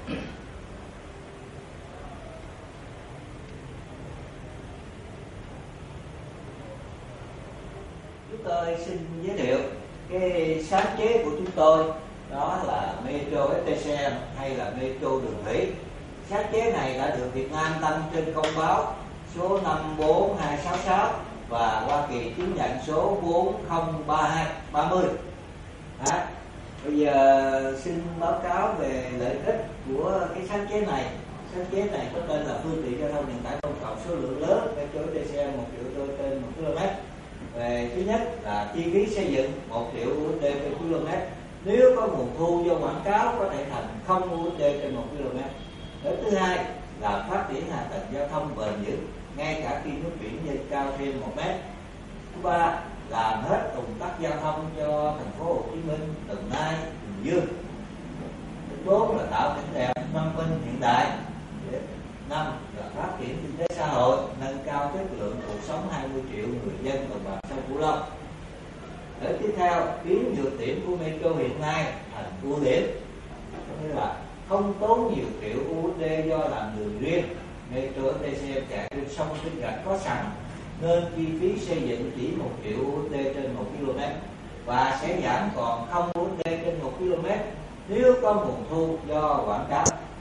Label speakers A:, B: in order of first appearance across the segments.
A: Chúng tôi xin giới thiệu cái sáng chế của chúng tôi, đó là Metro FTCM hay là Metro đường thủy. Sáng chế này đã được Việt Nam đăng trên công báo số 54266 và Hoa Kỳ chứng nhận số 4030. Bây giờ xin báo cáo về lợi ích của cái sáng chế này. Sáng chế này có tên là phương tiện giao thông vận tải công cộng số lượng lớn, Metro FTCM 1 triệu đô trên 1 km. Về thứ nhất là chi phí xây dựng 1 triệu USD trên km. Nếu có nguồn thu do quảng cáo có thể thành 0 USD trên 1 km. Thứ hai là phát triển hạ tầng giao thông bền vững ngay cả khi nước biển lên cao thêm 1 mét. Thứ ba, làm hết ùn tắc giao thông cho thành phố Hồ Chí Minh, Đồng Nai, Bình Dương. Thứ bốn là tạo cảnh đẹp văn minh hiện đại. Năm là phát triển kinh tế xã hội, nâng cao chất lượng cuộc sống 20 triệu người dân đồng bằng sông Cửu Long. Tiếp theo, biến nhược điểm của Metro hiện nay thành ưu điểm, nghĩa là không tốn nhiều triệu USD do làm đường riêng. Metro FTCM chạy trên sông trên rạch có sẵn nên chi phí xây dựng chỉ 1 triệu USD trên 1 km và sẽ giảm còn 0 USD trên 1 km nếu có nguồn thu do quảng cáo.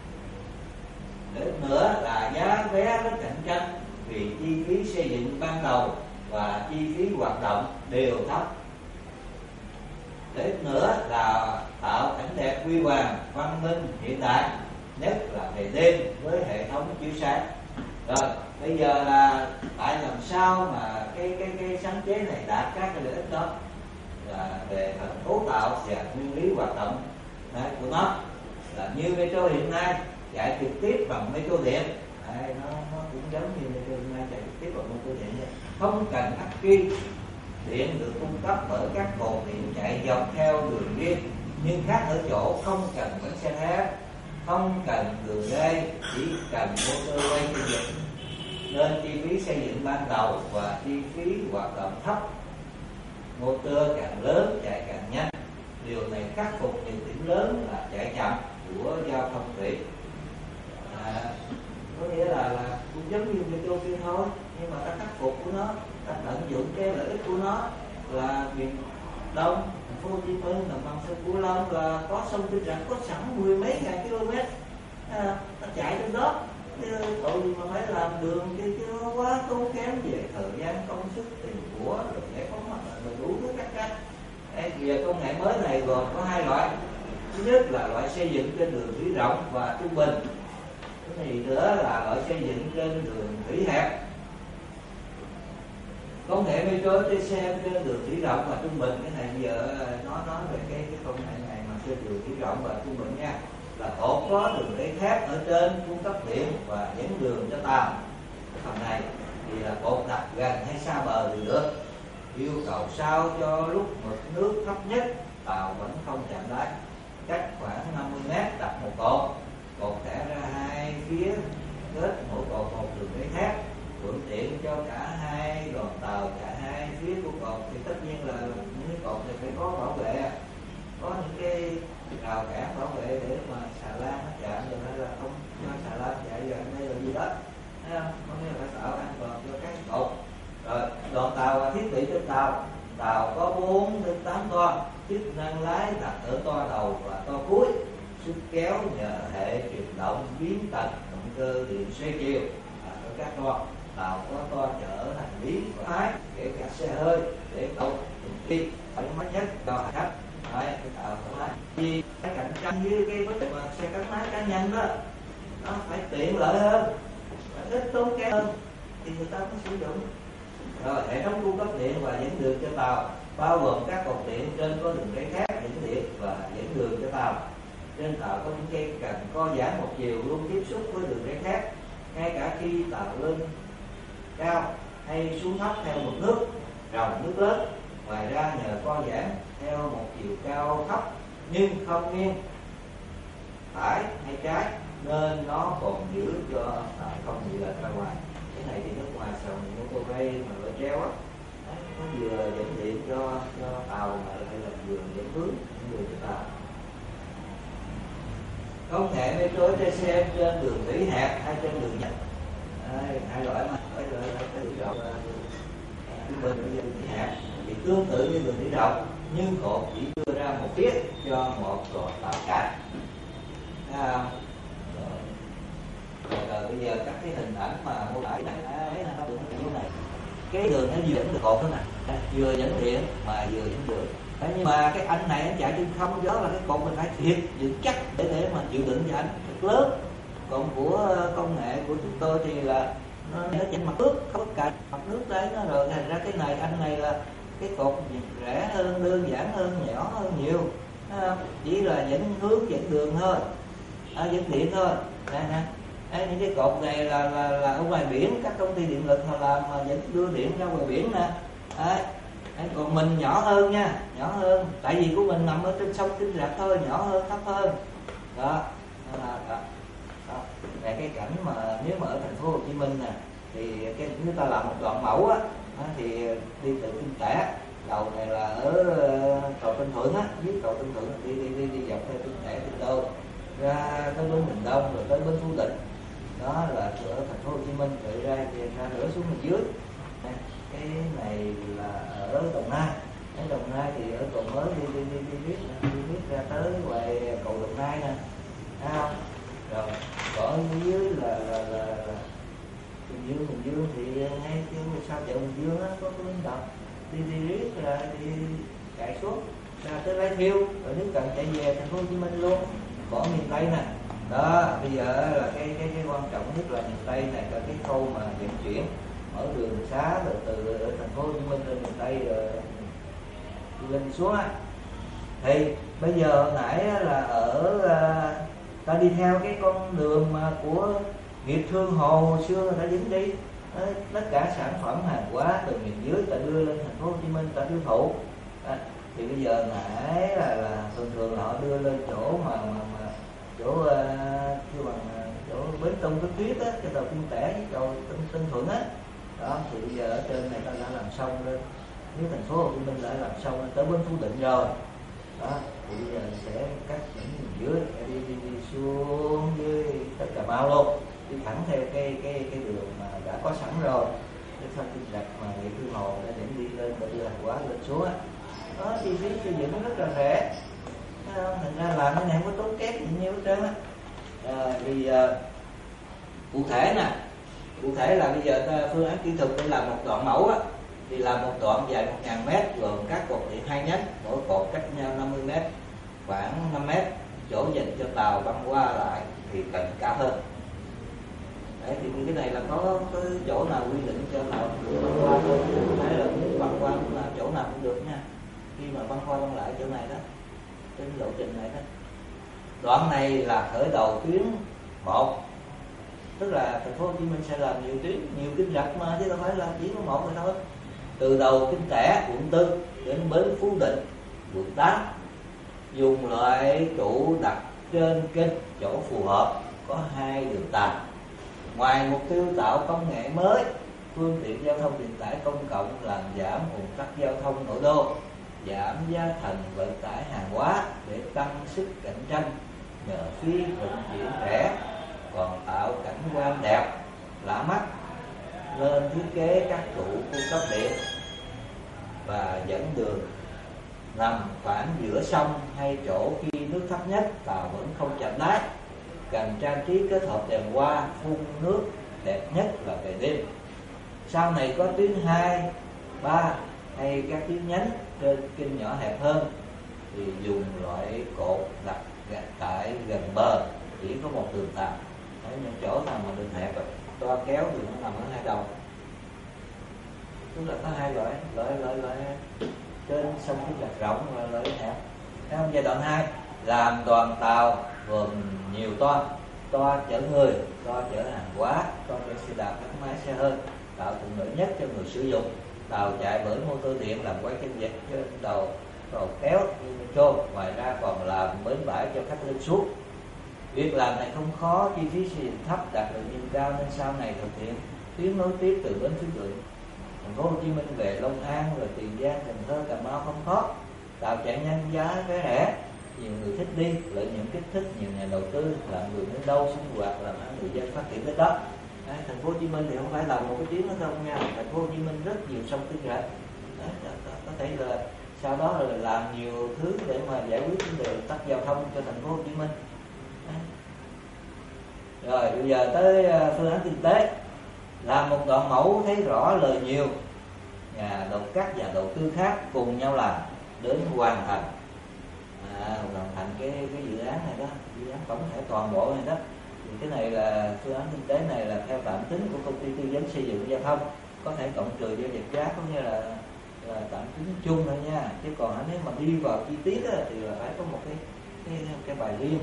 A: Nữa là giá vé rất cạnh tranh vì chi phí xây dựng ban đầu và chi phí hoạt động đều thấp. Nữa là tạo cảnh đẹp huy hoàng, văn minh, hiện đại, nhất là về đêm với hệ thống chiếu sáng. Rồi, bây giờ là tại làm sao mà cái sáng chế này đạt các cái lợi ích đó, là về phần cấu tạo và nguyên lý hoạt động của nó. Là như Metro hiện nay chạy trực tiếp bằng Metro điện, nó cũng giống như Metro hiện nay chạy trực tiếp bằng Metro điện vậy. Không cần ắc quy, điện được cung cấp bởi các cột điện chạy dọc theo đường riêng, nhưng khác ở chỗ không cần bánh xe thép, không cần đường dây, chỉ cần motor quay chuyên dụng, nên chi phí xây dựng ban đầu và chi phí hoạt động thấp. Motor càng lớn chạy càng nhanh. Điều này khắc phục những điểm lớn là chạy chậm của giao thông thủy. Có nghĩa là cũng giống như Metro kia thôi, nhưng mà ta khắc phục của nó, ta tận dụng cái lợi ích của nó là miền Đông, thành phố Hồ Chí Minh, đồng bằng sông Cửu Long là có sông Kinh Rạch có sẵn 10 mấy ngàn km, ta chạy trên đó. Tội gì mà phải làm đường chứ nó quá tốn kém về thời gian, công sức, tiền của, rồi giải phóng mặt bằng, rồi đủ thứ các cách. Giờ công nghệ mới này gồm có hai loại. Thứ nhất là loại xây dựng trên đường thủy rộng và trung bình. Cái này nữa là loại xây dựng trên đường thủy hẹp. Công nghệ Metro FTCM trên đường thủy rộng và trung bình, cái này giờ nó nói về cái công nghệ này mà trên đường thủy rộng và trung bình nha, là cột có đường dây thép ở trên cung cấp điện và dẫn đường cho tàu. Cái phần này thì là cột đặt gần hay xa bờ thì được. Yêu cầu sao cho lúc mực nước thấp nhất tàu vẫn không chạm đáy, cách khoảng 50 m đặt một cột, cột thẻ ra hai phía, kết mỗi cột một đường dây thép, thuận tiện cho cả hai đoàn tàu cả hai phía của cột. Thì tất nhiên là những cái cột này phải có bảo vệ, có những cái rào cản bảo vệ để mà xà lan nó chạm rồi, hay là không cho xà lan chạy gần đây là gì đó, thấy không? Có nghĩa là phải tạo an toàn cho các cột. Rồi đoàn tàu và thiết bị trên tàu, tàu có 4 đến 8 toa, chức năng lái đặt ở toa đầu và toa cuối, sức kéo nhờ hệ truyền động biến tần động cơ điện xoay chiều. Ở các toa tàu có toa chở hành lý và lái, kể cả xe hơi để tàu đi thoải mái nhất cho hành khách. Đấy, cái tàu thoải mái vì cái cạnh tranh với cái vấn đề mà xe gắn máy cá nhân đó, nó phải tiện lợi hơn, ít tốn kém hơn thì người ta mới sử dụng. Rồi hệ thống cung cấp điện và dẫn đường cho tàu bao gồm các cột điện trên có đường dây thép dẫn điện và dẫn đường cho tàu. Trên tàu có những cây cần co giãn một chiều luôn tiếp xúc với đường dây thép, ngay cả khi tàu lên cao hay xuống thấp theo mực nước, dòng nước lớn. Ngoài ra nhờ co giãn theo một chiều cao thấp nhưng không nghiêng phải hay trái nên nó còn giữ cho tàu không bị lệch ra ngoài. Cái này thì nước ngoài sòng motor ray mà loại treo á, nó vừa dẫn điện cho tàu mà lại là vừa dẫn hướng cho tàu. công nghệ metro TCM trên đường thủy hẹp hay trên đường nhánh, hai loại mà cái đường rộng bên đường thủy hẹp thì tương tự như đường thủy rộng, nhưng cột chỉ đưa ra một phía cho một cột tàu cả. Rồi bây giờ các cái hình ảnh mà mô tả này, cái đường nó vừa dẫn được cột đó nè, vừa dẫn điện mà vừa dẫn đường. Nhưng mà cái anh này anh chạy trên không, đó là cái cột mình phải thiệt vững chắc để mà chịu đựng cho anh rất lớn. Còn của công nghệ của chúng tôi thì là nó chạy mặt nước, không có cạnh mặt nước đấy, nó rồi thành ra cái này anh này là cái cột rẻ hơn, đơn giản hơn, nhỏ hơn nhiều, chỉ là dẫn hướng dẫn đường thôi, dẫn điện thôi. Nè, những cái cột này là ở ngoài biển, các công ty điện lực họ làm mà dẫn đưa điện ra ngoài biển nè. Còn mình nhỏ hơn nha, nhỏ hơn, tại vì của mình nằm ở trên sông Kinh Rạch thôi, nhỏ hơn, thấp hơn. Đó. Là cái cảnh mà nếu mà ở thành phố Hồ Chí Minh nè, thì cái chúng ta làm một đoạn mẫu á, thì đi từ Kinh Tẻ, đầu này là ở cầu Tân Thuận á, dưới cầu Tân Thuận đi dọc theo Kinh Tẻ, Kinh Đô ra tới bến Bình Đông, rồi tới bến Phú Định. Đó là ở thành phố Hồ Chí Minh, rồi ra nửa xuống bên dưới. Cái này là ở Đồng Nai. Ở Đồng Nai thì ở cầu mới đi biết ra tới ngoài cầu Đồng Nai nè, thấy không? Rồi ở dưới là Bình Dương thì ngay sau chợ Bình Dương á có cái bến đò đi riết ra đi chạy suốt ra tới Lai Thiêu, rồi nếu cần chạy về thành phố Hồ Chí Minh luôn, bỏ miền Tây nè. Đó, bây giờ là cái quan trọng nhất là miền Tây này, là cái khâu mà vận chuyển mở đường xá rồi từ thành phố Hồ Chí Minh lên miền Tây rồi lên xuống á. Thì bây giờ hồi nãy là ở ta đi theo cái con đường mà của nghiệp thương Hồ hồi xưa người ta dính đi, tất cả sản phẩm hàng hóa từ miền dưới ta đưa lên thành phố Hồ Chí Minh ta tiêu thụ. Thì bây giờ nãy là thường họ đưa lên chỗ mà chỗ kêu bằng chỗ bến Tông cái tuyết á, cái tàu Kinh Tẻ với tàu Tân Thuận á. Đó thì bây giờ ở trên này ta đã làm xong lên, nếu thành phố Hồ Chí Minh đã làm xong lên tới bến Phú Định rồi. Đó thì bây giờ sẽ cắt những miền dưới đi xuống dưới tới Cà Mau luôn, đi thẳng theo cái đường mà đã có sẵn rồi, cái sông Kinh Rạch mà nghiệp thương Hồ đã dẫn đi lên và đưa hàng hóa lên xuống á. Đó, chi phí xây dựng nó rất là rẻ, thành ra làm cái này không có tốn kém gì nhiều hết trơn á. Vì cụ thể nè, cụ thể là bây giờ phương án kỹ thuật để làm một đoạn mẫu á, thì làm một đoạn dài 1000 m gồm các cột điện 2 nhánh, mỗi cột cách nhau 50 m, khoảng 5 m, chỗ dành cho tàu băng qua lại thì cần cao hơn. Đấy, thì cái này là có cái chỗ nào quy định cho tàu băng qua thôi, hay là muốn băng qua là chỗ nào cũng được nha, khi mà băng qua băng lại chỗ này đó, trên lộ trình này đó. Đoạn này là khởi đầu tuyến 1, tức là thành phố Hồ Chí Minh sẽ làm nhiều tuyến, nhiều Kinh Rạch mà, chứ đâu phải là chỉ có một rồi thôi. Từ đầu Kinh Tẻ quận 4 đến bến Phú Định quận 8, dùng loại trụ đặt trên kênh chỗ phù hợp, có 2 đường tàu. Ngoài mục tiêu tạo công nghệ mới, phương tiện giao thông vận tải công cộng làm giảm ùn tắc giao thông nội đô, giảm giá thành vận tải hàng hóa để tăng sức cạnh tranh nhờ phí vận chuyển rẻ, còn tạo cảnh quan đẹp lạ mắt. Lên thiết kế các trụ cung cấp điện và dẫn đường nằm khoảng giữa sông hay chỗ khi nước thấp nhất, tàu vẫn không chạm đáy, cần trang trí kết hợp đèn hoa phun nước, đẹp nhất là về đêm. Sau này có tuyến 2, 3 hay các tuyến nhánh trên kênh nhỏ hẹp hơn thì dùng loại cột đặt tại gần bờ, chỉ có một đường tàu. Ở những chỗ nào mà đường hẹp toa kéo thì nó nằm ở hai đầu, tức là có hai loại trên sông Kinh Rạch rộng và loại hẹp. Trong giai đoạn 2 làm đoàn tàu gồm nhiều toa chở người, toa chở hàng hóa, toa chở xe đạp, gắn máy, xe hơi, tạo thuận lợi nhất cho người sử dụng. Tàu chạy bởi motor điện làm quay chân vịt trên đầu kéo như metro. Ngoài ra còn làm bến bãi cho khách lên xuống. Việc làm này không khó, chi phí xây dựng thấp, đạt lợi nhuận cao, nên sau này thực hiện tuyến nối tiếp từ bến Phú Định, thành phố Hồ Chí Minh về Long An, rồi Tiền Giang, Cần Thơ, Cà Mau không khó. Tàu chạy nhanh, giá vé rẻ, nhiều người thích đi, lợi nhuận kích thích, nhiều nhà đầu tư làm người đến đâu sinh hoạt, làm người dân phát triển đến đó. Thành phố Hồ Chí Minh thì không phải là một cái tuyến đó không nha, thành phố Hồ Chí Minh rất nhiều sông kênh rạch. Có thể là sau đó là làm nhiều thứ để mà giải quyết vấn đề tắc giao thông cho thành phố Hồ Chí Minh. Rồi bây giờ tới phương án kinh tế, làm một đoạn mẫu thấy rõ lời nhiều, nhà đầu các nhà đầu tư khác cùng nhau làm đến hoàn thành, hoàn thành cái dự án này đó, dự án tổng thể toàn bộ này đó. Thì cái này là phương án kinh tế này là theo tạm tính của công ty tư vấn xây dựng giao thông, có thể cộng trừ giao dịch giá, có nghĩa là tạm tính chung thôi nha, chứ còn nếu mà đi vào chi tiết á, thì là phải có một cái bài riêng.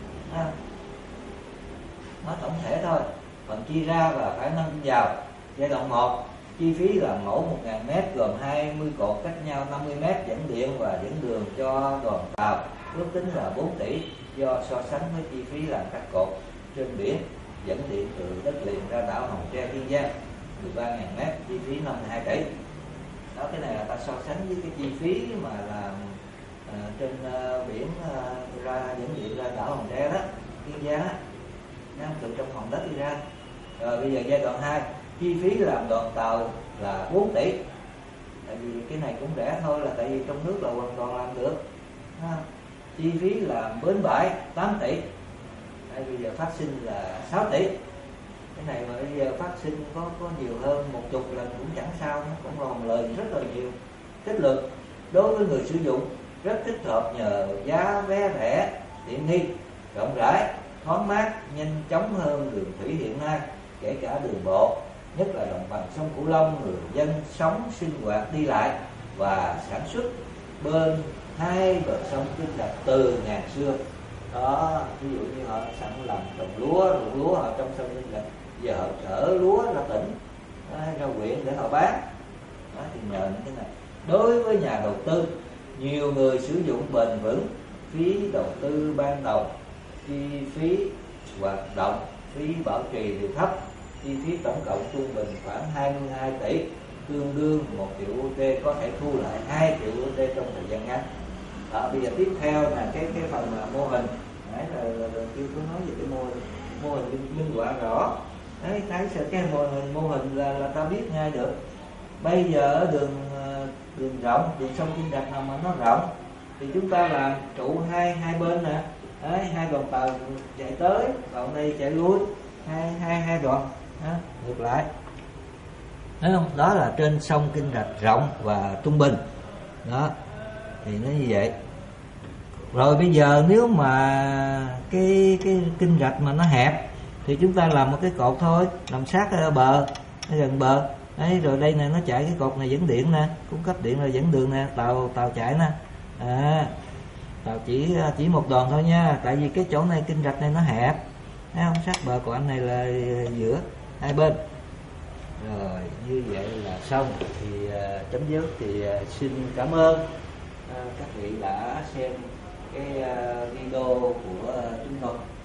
A: Nói tổng thể thôi. Phần chia ra và khả năng vào giai đoạn 1, chi phí là mẫu 1.000 m gồm 20 cột cách nhau 50 m dẫn điện và dẫn đường cho đoàn tàu, ước tính là 4 tỷ do so sánh với chi phí làm các cột trên biển dẫn điện từ đất liền ra đảo Hòn Tre, Kiên Giang 13.000 m, chi phí 52 tỷ. Đó, cái này là ta so sánh với cái chi phí mà làm trên biển ra dẫn điện ra đảo Hòn Tre đó, Kiên Giang á, từ trong hòn đất đi ra. Rồi bây giờ giai đoạn 2, chi phí làm đoàn tàu là 4 tỷ. Tại vì cái này cũng rẻ thôi, là tại vì trong nước là hoàn toàn làm được. Chi phí làm bến bãi 8 tỷ. Bây giờ phát sinh là 6 tỷ. Cái này mà bây giờ phát sinh có nhiều hơn 10 lần cũng chẳng sao, nó cũng còn lời rất là nhiều. Chất lượng đối với người sử dụng rất thích hợp nhờ giá vé rẻ, tiện nghi, rộng rãi, thoáng mát, nhanh chóng hơn đường thủy hiện nay, kể cả đường bộ, nhất là đồng bằng sông Cửu Long, người dân sống sinh hoạt đi lại và sản xuất bên hai bờ sông Kinh Rạch từ ngàn xưa. Đó, ví dụ như họ sẵn làm trồng lúa, ruộng lúa họ trong sông Kinh Rạch, giờ họ chở lúa ra tỉnh, ra huyện để họ bán. Đó, thì nhờ những cái này. Đối với nhà đầu tư, nhiều người sử dụng bền vững, phí đầu tư ban đầu, chi phí hoạt động, phí bảo trì đều thấp, chi phí tổng cộng trung bình khoảng 22 tỷ, tương đương 1 triệu USD, có thể thu lại 2 triệu USD trong thời gian ngắn. Bây giờ tiếp theo là cái phần mô hình. Nãy là chưa có nói về cái mô hình minh họa rõ. Đấy, cái mô hình là ta biết ngay được. Bây giờ ở đường rộng, đường sông Kinh Rạch nào mà nó rộng thì chúng ta làm trụ hai bên nè. Đấy, hai đoàn tàu chạy tới, đoạn đây chạy lui, hai đoạn ngược lại, thấy không? Đó là trên sông Kinh Rạch rộng và trung bình. Đó, thì nó như vậy. Rồi bây giờ nếu mà cái Kinh Rạch mà nó hẹp thì chúng ta làm một cái cột thôi, làm sát bờ, gần bờ. Đấy, rồi đây nè, nó chạy cái cột này dẫn điện nè, cung cấp điện là dẫn đường nè, tàu chạy nè. Tàu chỉ một đoàn thôi nha, tại vì cái chỗ này Kinh Rạch này nó hẹp, thấy không? Sát bờ của anh này là giữa hai bên. Rồi như vậy là xong. Thì chấm dứt. Thì xin cảm ơn các vị đã xem cái video của chúng tôi.